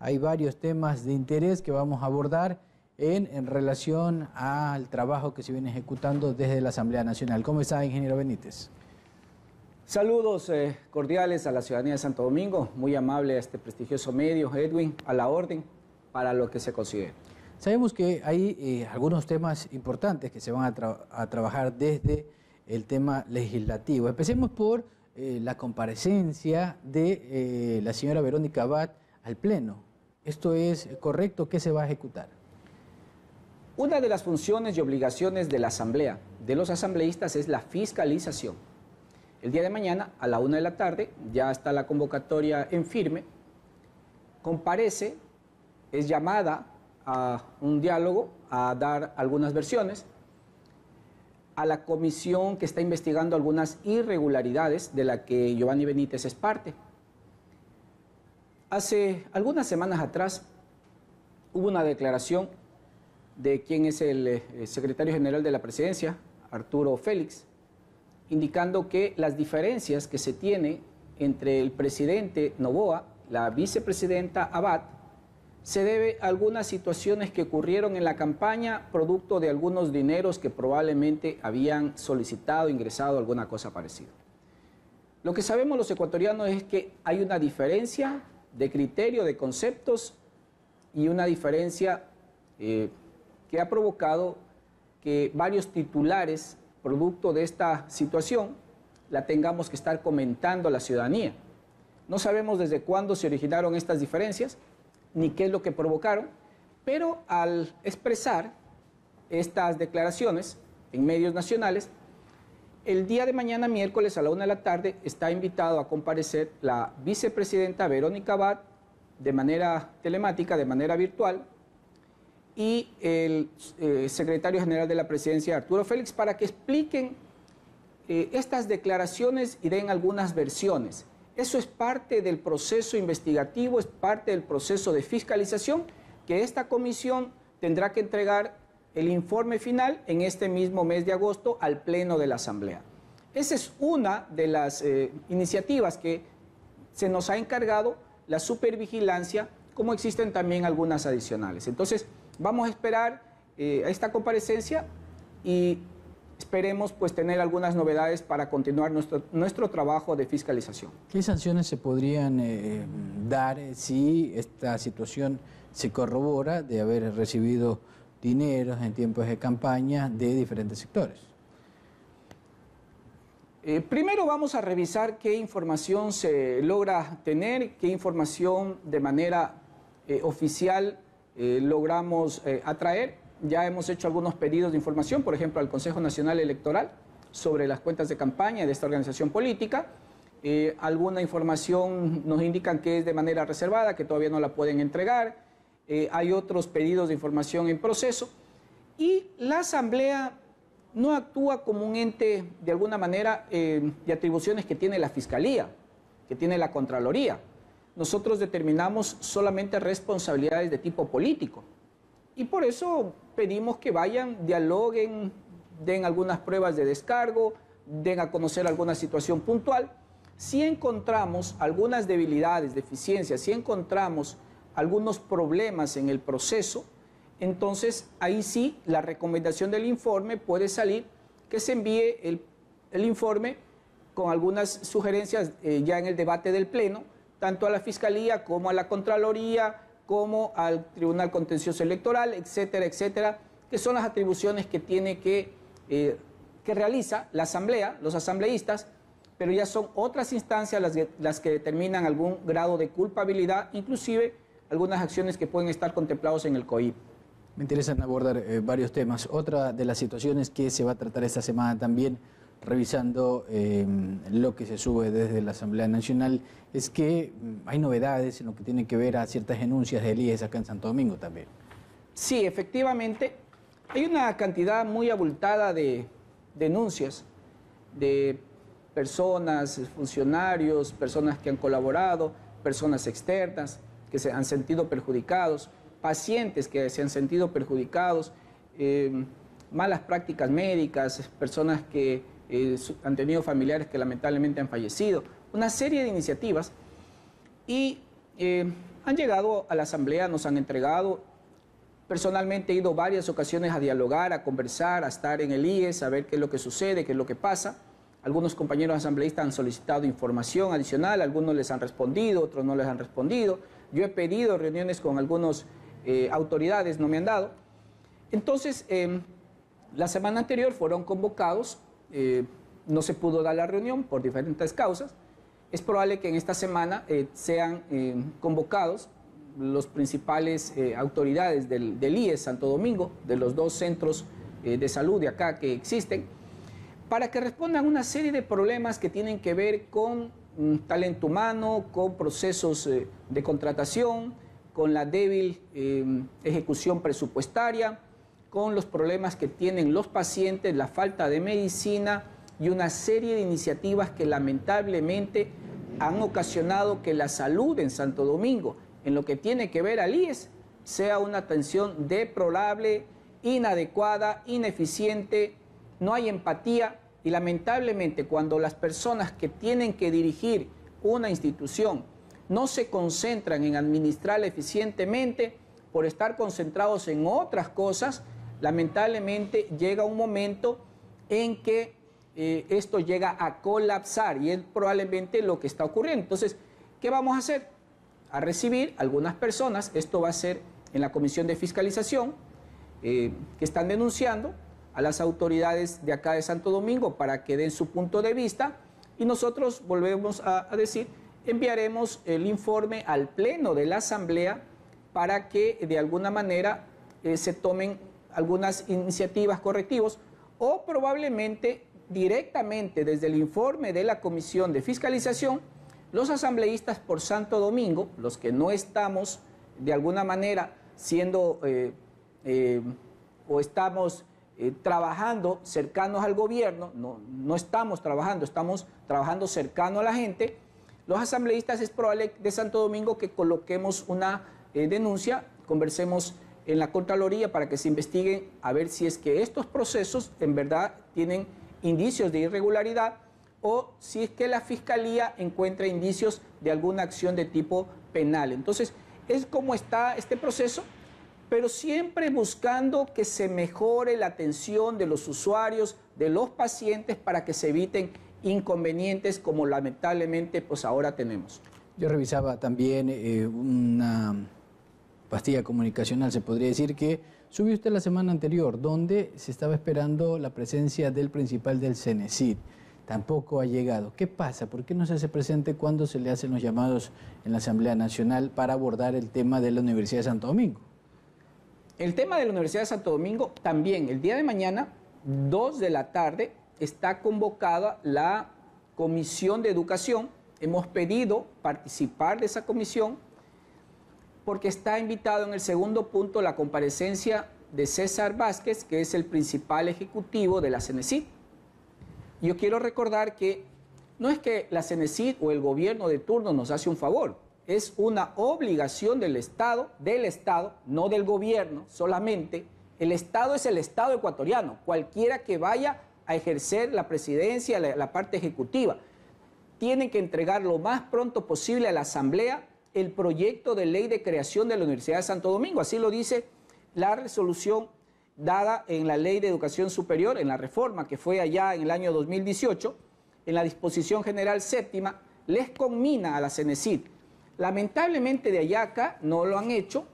hay varios temas de interés que vamos a abordar en relación al trabajo que se viene ejecutando desde la Asamblea Nacional. ¿Cómo está, ingeniero Benítez? Saludos cordiales a la ciudadanía de Santo Domingo, muy amable a este prestigioso medio, Edwin, a la orden, para lo que se considere. Sabemos que hay algunos temas importantes que se van a trabajar desde el tema legislativo. Empecemos por la comparecencia de la señora Verónica Abad al Pleno. ¿Esto es correcto? ¿Qué se va a ejecutar? Una de las funciones y obligaciones de la Asamblea, de los asambleístas, es la fiscalización. El día de mañana, a la 1 de la tarde, ya está la convocatoria en firme, comparece, es llamada a un diálogo, a dar algunas versiones, a la comisión que está investigando algunas irregularidades de la que Giovanni Benítez es parte. Hace algunas semanas atrás hubo una declaración de quien es el secretario general de la Presidencia, Arturo Félix, indicando que las diferencias que se tiene entre el presidente Noboa, la vicepresidenta Abad, se debe a algunas situaciones que ocurrieron en la campaña, producto de algunos dineros que probablemente habían solicitado, ingresado, alguna cosa parecida. Lo que sabemos los ecuatorianos es que hay una diferencia de criterio, de conceptos, y una diferencia que ha provocado que varios titulares, producto de esta situación, la tengamos que estar comentando a la ciudadanía. No sabemos desde cuándo se originaron estas diferencias, ni qué es lo que provocaron, pero al expresar estas declaraciones en medios nacionales, el día de mañana, miércoles a la 1 de la tarde, está invitado a comparecer la vicepresidenta Verónica Abad de manera telemática, de manera virtual, y el secretario general de la Presidencia, Arturo Félix, para que expliquen estas declaraciones y den algunas versiones. Eso es parte del proceso investigativo, es parte del proceso de fiscalización que esta comisión tendrá que entregar el informe final en este mismo mes de agosto al Pleno de la Asamblea. Esa es una de las iniciativas que se nos ha encargado, la supervigilancia, como existen también algunas adicionales. Entonces, vamos a esperar a esta comparecencia y esperemos pues tener algunas novedades para continuar nuestro trabajo de fiscalización. ¿Qué sanciones se podrían dar si esta situación se corrobora de haber recibido dineros en tiempos de campaña de diferentes sectores? Primero vamos a revisar qué información se logra tener, qué información de manera oficial logramos atraer. Ya hemos hecho algunos pedidos de información, por ejemplo, al Consejo Nacional Electoral sobre las cuentas de campaña de esta organización política. Alguna información nos indican que es de manera reservada, que todavía no la pueden entregar. Hay otros pedidos de información en proceso. Y la Asamblea no actúa como un ente, de alguna manera, de atribuciones que tiene la Fiscalía, que tiene la Contraloría. Nosotros determinamos solamente responsabilidades de tipo político. Y por eso pedimos que vayan, dialoguen, den algunas pruebas de descargo, den a conocer alguna situación puntual. Si encontramos algunas debilidades, deficiencias, si encontramos algunos problemas en el proceso, entonces ahí sí la recomendación del informe puede salir que se envíe el informe con algunas sugerencias ya en el debate del Pleno, tanto a la Fiscalía como a la Contraloría, como al Tribunal Contencioso Electoral, etcétera, etcétera, que son las atribuciones que tiene que realiza la Asamblea, los asambleístas, pero ya son otras instancias las que determinan algún grado de culpabilidad, inclusive algunas acciones que pueden estar contemplados en el COIP. Me interesan abordar varios temas. Otra de las situaciones que se va a tratar esta semana también, revisando lo que se sube desde la Asamblea Nacional, es que hay novedades en lo que tiene que ver a ciertas denuncias del IES acá en Santo Domingo también. Sí, efectivamente, hay una cantidad muy abultada de denuncias de personas, funcionarios, personas que han colaborado, personas externas que se han sentido perjudicados, pacientes que se han sentido perjudicados, malas prácticas médicas, personas que han tenido familiares que lamentablemente han fallecido, una serie de iniciativas. Y han llegado a la asamblea, nos han entregado. Personalmente he ido varias ocasiones a dialogar, a conversar, a estar en el IES, a ver qué es lo que sucede, qué es lo que pasa. Algunos compañeros asambleístas han solicitado información adicional, algunos les han respondido, otros no les han respondido. Yo he pedido reuniones con algunas autoridades, no me han dado. Entonces, la semana anterior fueron convocados, no se pudo dar la reunión por diferentes causas. Es probable que en esta semana sean convocados los principales autoridades del IES Santo Domingo, de los dos centros de salud de acá que existen, para que respondan a una serie de problemas que tienen que ver con talento humano, con procesos de contratación, con la débil ejecución presupuestaria, con los problemas que tienen los pacientes, la falta de medicina y una serie de iniciativas que lamentablemente han ocasionado que la salud en Santo Domingo, en lo que tiene que ver al IES, sea una atención deplorable, inadecuada, ineficiente, no hay empatía y lamentablemente cuando las personas que tienen que dirigir una institución no se concentran en administrarla eficientemente por estar concentrados en otras cosas, lamentablemente llega un momento en que esto llega a colapsar y es probablemente lo que está ocurriendo. Entonces, ¿qué vamos a hacer? A recibir algunas personas, esto va a ser en la Comisión de Fiscalización, que están denunciando a las autoridades de acá de Santo Domingo para que den su punto de vista y nosotros, volvemos a decir, enviaremos el informe al Pleno de la Asamblea para que de alguna manera se tomen algunas iniciativas correctivas o probablemente directamente desde el informe de la Comisión de Fiscalización, los asambleístas por Santo Domingo, los que no estamos de alguna manera siendo o estamos trabajando cercanos al gobierno, no estamos trabajando cercano a la gente, los asambleístas es probable de Santo Domingo que coloquemos una denuncia, conversemos en la Contraloría para que se investiguen a ver si es que estos procesos en verdad tienen indicios de irregularidad o si es que la Fiscalía encuentra indicios de alguna acción de tipo penal. Entonces, es como está este proceso, pero siempre buscando que se mejore la atención de los usuarios, de los pacientes, para que se eviten inconvenientes como lamentablemente pues ahora tenemos. Yo revisaba también una pastilla comunicacional, se podría decir, que subió usted la semana anterior, donde se estaba esperando la presencia del principal del CENESID. Tampoco ha llegado. ¿Qué pasa? ¿Por qué no se hace presente cuando se le hacen los llamados en la Asamblea Nacional para abordar el tema de la Universidad de Santo Domingo? El tema de la Universidad de Santo Domingo también, el día de mañana, 2 de la tarde, está convocada la Comisión de Educación. Hemos pedido participar de esa comisión porque está invitado en el segundo punto la comparecencia de César Vázquez, que es el principal ejecutivo de la CENESID. Yo quiero recordar que no es que la CENESID o el gobierno de turno nos hace un favor, es una obligación del Estado, no del gobierno solamente. El Estado es el Estado ecuatoriano, cualquiera que vaya a ejercer la presidencia, la parte ejecutiva. Tienen que entregar lo más pronto posible a la Asamblea el proyecto de ley de creación de la Universidad de Santo Domingo. Así lo dice la resolución dada en la Ley de Educación Superior, en la reforma que fue allá en el año 2018, en la disposición general séptima, les conmina a la CENESID. Lamentablemente de allá acá no lo han hecho,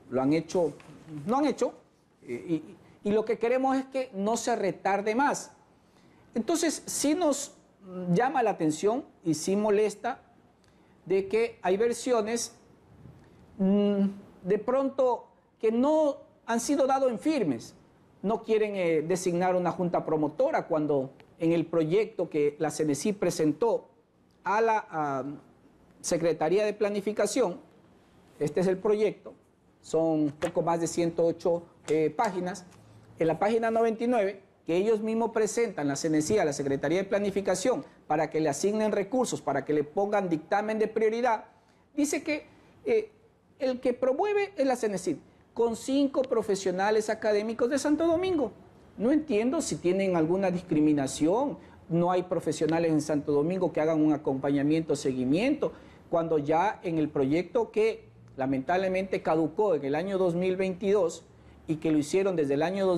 y lo que queremos es que no se retarde más. Entonces sí nos llama la atención y sí molesta de que hay versiones de pronto que no han sido dados en firmes. No quieren designar una junta promotora cuando en el proyecto que la CENESID presentó a la Secretaría de Planificación, este es el proyecto, son poco más de 108 páginas. En la página 99, que ellos mismos presentan la CENESID a la Secretaría de Planificación para que le asignen recursos, para que le pongan dictamen de prioridad, dice que el que promueve es la CENESID, con 5 profesionales académicos de Santo Domingo. No entiendo si tienen alguna discriminación, no hay profesionales en Santo Domingo que hagan un acompañamiento, seguimiento, cuando ya en el proyecto que lamentablemente caducó en el año 2022 y que lo hicieron desde el año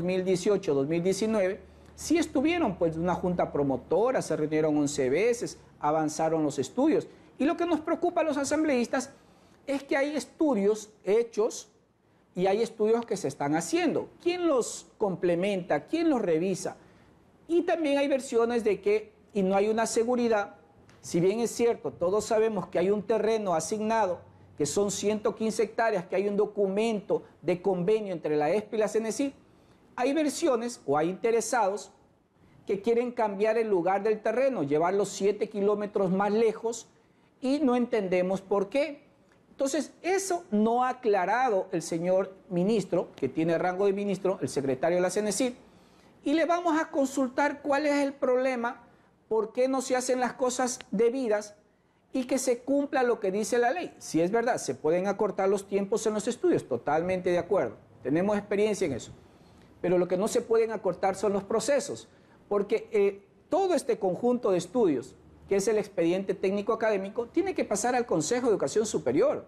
2018-2019, sí estuvieron pues una junta promotora, se reunieron 11 veces, avanzaron los estudios. Y lo que nos preocupa a los asambleístas es que hay estudios hechos y hay estudios que se están haciendo. ¿Quién los complementa? ¿Quién los revisa? Y también hay versiones de que, y no hay una seguridad, si bien es cierto, todos sabemos que hay un terreno asignado, que son 115 hectáreas, que hay un documento de convenio entre la ESPE y la CENESID, hay versiones o hay interesados que quieren cambiar el lugar del terreno, llevarlo 7 kilómetros más lejos y no entendemos por qué. Entonces, eso no ha aclarado el señor ministro, que tiene rango de ministro, el secretario de la CENESID, y le vamos a consultar cuál es el problema, por qué no se hacen las cosas debidas y que se cumpla lo que dice la ley. Si es verdad, se pueden acortar los tiempos en los estudios, totalmente de acuerdo, tenemos experiencia en eso, pero lo que no se pueden acortar son los procesos, porque todo este conjunto de estudios, que es el expediente técnico académico, tiene que pasar al Consejo de Educación Superior.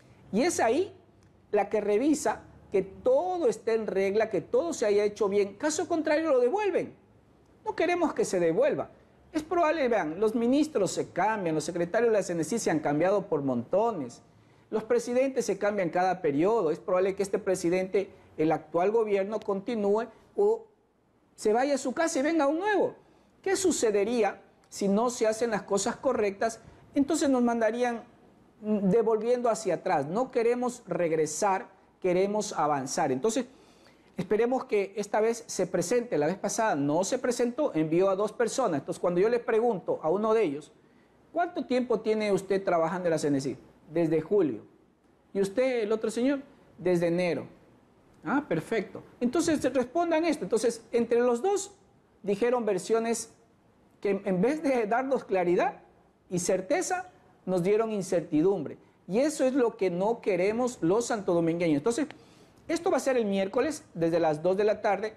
Y es ahí la que revisa que todo esté en regla, que todo se haya hecho bien. Caso contrario, lo devuelven. No queremos que se devuelva. Es probable, vean, los ministros se cambian, los secretarios de la CENESID se han cambiado por montones, los presidentes se cambian cada periodo. Es probable que este presidente, el actual gobierno, continúe o se vaya a su casa y venga un nuevo. ¿Qué sucedería si no se hacen las cosas correctas? Entonces nos mandarían devolviendo hacia atrás. No queremos regresar, queremos avanzar. Entonces, esperemos que esta vez se presente. La vez pasada no se presentó, envió a 2 personas. Entonces, cuando yo le pregunto a uno de ellos, ¿cuánto tiempo tiene usted trabajando en la CENESID? Desde julio. ¿Y usted, el otro señor? Desde enero. Ah, perfecto. Entonces, respondan esto. Entonces, entre los dos dijeron versiones que en vez de darnos claridad y certeza, nos dieron incertidumbre. Y eso es lo que no queremos los santodomingueños. Entonces, esto va a ser el miércoles desde las 2 de la tarde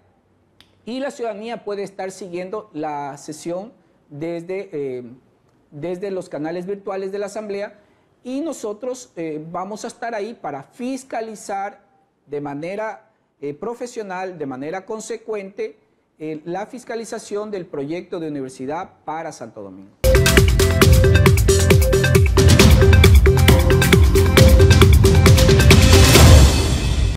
y la ciudadanía puede estar siguiendo la sesión desde los canales virtuales de la Asamblea y nosotros vamos a estar ahí para fiscalizar de manera profesional, de manera consecuente, la fiscalización del proyecto de universidad para Santo Domingo.